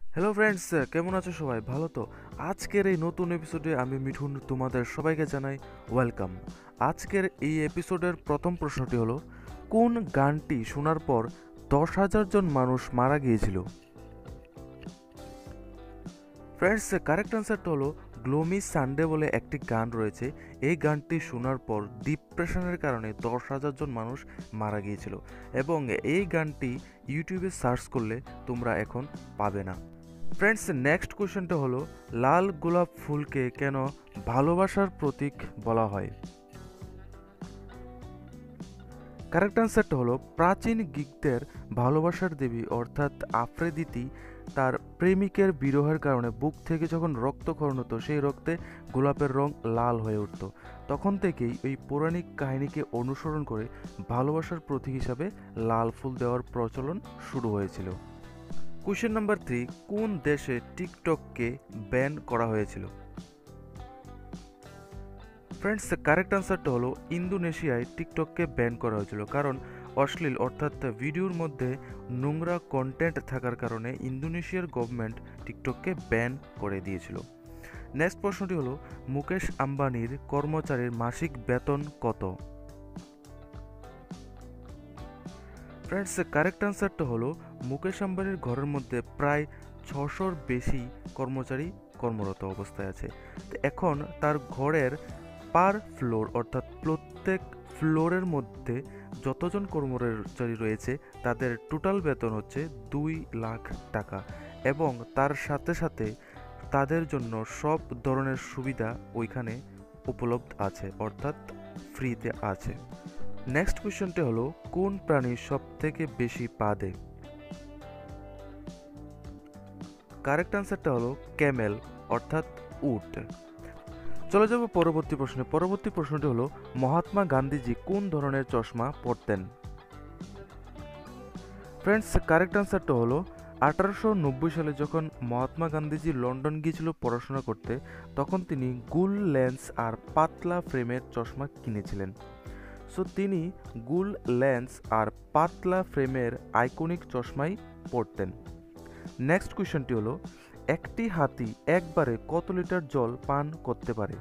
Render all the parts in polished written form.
Hello friends, কেমন আছো সবাই? ভালো তো? আজকের এই নতুন এপিসোডে আমি মিঠুন তোমাদের সবাইকে জানাই ওয়েলকাম। আজকের এই এপিসোডের প্রথম প্রশ্নটি হলো, কোন গানটি শোনার পর 10,000 জন মানুষ মারা গিয়েছিল? ফ্রেন্ডস, কারেক্ট অ্যান্সারটা হলো গ্লোমি সানডে বলে একটি গান রয়েছে। এই গানটি শোনার পর ডিপ্রেশনের কারণে 10,000 জন মানুষ মারা গিয়েছিল এবং এই গানটি ইউটিউবে সার্চ করলে তোমরা এখন পাবে না। ফ্রেন্ডস, নেক্সট কোয়েশ্চেনটা হলো, লাল গোলাপ ফুলকে কেন ভালোবাসার প্রতীক বলা হয়? কারেক্ট অ্যান্সারটা হলো, প্রাচীন গ্রিকদের ভালোবাসার দেবী অর্থাৎ আফ্রোদিতি তার প্রেমিকের বিরহের কারণে বুক থেকে যখন রক্তক্ষরণ হতো সেই রক্তে গোলাপের রং লাল হয়ে উঠত। তখন থেকেই এই পৌরাণিক কাহিনীকে অনুসরণ করে ভালোবাসার প্রতীক হিসাবে লাল ফুল দেওয়ার প্রচলন শুরু হয়েছিল। কোয়েশ্চেন নাম্বার 3, কোন দেশে টিকটককে ব্যান করা হয়েছিল? ফ্রেন্ডস, কারেক্ট আনসারটা হলো ইন্দোনেশিয়ায় টিকটককে ব্যান করা হয়েছিল, কারণ অশ্লীল অর্থাৎ ভিডিওর মধ্যে নোংরা কন্টেন্ট থাকার কারণে ইন্দোনেশিয়ার গভর্নমেন্ট টিকটককে ব্যান করে দিয়েছিল। নেক্সট প্রশ্নটি হলো, মুকেশ আম্বানির কর্মচারীর মাসিক বেতন কত? ফ্রেন্ডস, কারেক্ট আনসারটা হলো মুকেশ আম্বানির ঘরের মধ্যে প্রায় 600-র বেশি কর্মচারী কর্মরত অবস্থায় আছে। তো এখন তার ঘরের পার ফ্লোর অর্থাৎ প্রত্যেক ফ্লোরের মধ্যে যতজন কর্মচারী রয়েছে তাদের টোটাল বেতন হচ্ছে 2 লাখ টাকা এবং তার সাথে সাথে তাদের জন্য সব ধরনের সুবিধা ওইখানে উপলব্ধ আছে, অর্থাৎ ফ্রিতে আছে। নেক্সট কোয়েশ্চনটি হলো, কোন প্রাণী সব থেকে বেশি পা দেয়? কারেক্ট আনসারটা হলো ক্যামেল অর্থাৎ উট। চলে যাব পরবর্তী প্রশ্নে। পরবর্তী প্রশ্নটি হলো, মহাত্মা গান্ধীজি কোন ধরনের চশমা পরতেন? ফ্রেন্ডস, কারেক্ট আনসারটা হলো 1890 সালে যখন মহাত্মা গান্ধীজি লন্ডন গিয়েছিল পড়াশোনা করতে, তখন তিনি গুল লেন্স আর পাতলা ফ্রেমের চশমা কিনেছিলেন। সো তিনি গুল লেন্স আর পাতলা ফ্রেমের আইকনিক চশমাই পরতেন। নেক্সট কোয়েশ্চনটি হলো, একটি হাতি একবারে কত লিটার জল পান করতে পারে?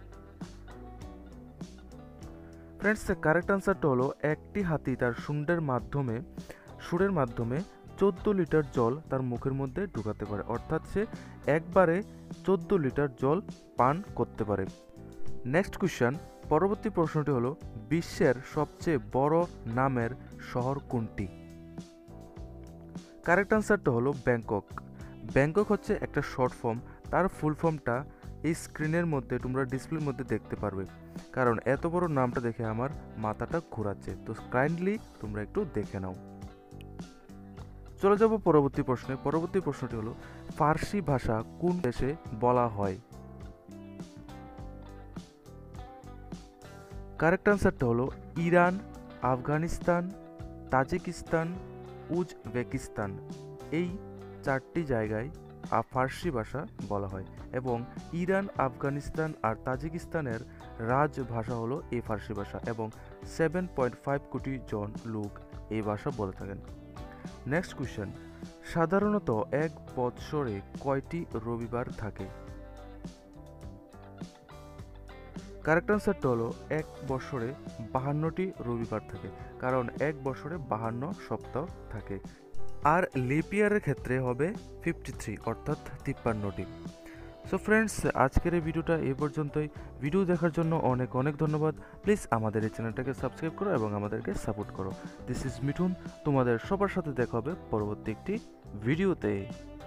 ফ্রেন্ডস, কারেক্ট আনসারটা হলো একটি হাতি তার সুরের মাধ্যমে 14 লিটার জল তার মুখের মধ্যে ঢুকাতে পারে, অর্থাৎ সে একবারে 14 লিটার জল পান করতে পারে। নেক্সট কোয়েশ্চন, পরবর্তী প্রশ্নটি হলো, বিশ্বের সবচেয়ে বড় নামের শহর কোনটি? কারেক্ট আনসারটা হলো ব্যাংকক। ব্যাংকক হচ্ছে একটা শর্ট ফর্ম, তার ফুল ফর্মটা এই স্ক্রিনের মধ্যে তোমরা ডিসপ্লের মধ্যে দেখতে পারবে, কারণ এত বড় নামটা দেখে আমার মাথাটা ঘোরাচ্ছে, তো কাইন্ডলি তোমরা একটু দেখে নাও। চলে যাব পরবর্তী প্রশ্নে। পরবর্তী প্রশ্নটি হলো, ফার্সি ভাষা কোন দেশে বলা হয়? কারেক্ট আনসারটা হলো ইরান, আফগানিস্তান, তাজিকিস্তান, উজবেকিস্তান, এই 4টি জায়গায় ফার্সি ভাষা বলা হয় এবং ইরান, আফগানিস্তান আর তাজিকিস্তানের রাজভাষা হলো এই ফার্সি ভাষা এবং 7.5 কোটি জন লোক এই ভাষা বলে থাকেন। নেক্সট কোয়েশ্চেন, সাধারণত এক বৎসরে কয়টি রবিবার থাকে? কারেক্ট আনসারটা হলো এক বছরে 52টি রবিবার থাকে, কারণ এক বছরে 52 সপ্তাহ থাকে। আর লিপ ইয়ারের ক্ষেত্রে হবে 53 অর্থাৎ 53টি। সো ফ্রেন্ডস, আজকের এই ভিডিওটা এই পর্যন্তই। ভিডিও দেখার জন্য অনেক অনেক ধন্যবাদ। প্লিজ আমাদের এই চ্যানেলটাকে সাবস্ক্রাইব করো এবং আমাদেরকে সাপোর্ট করো। দিস ইজ মিঠুন, তোমাদের সবার সাথে দেখা হবে পরবর্তী একটি ভিডিওতে।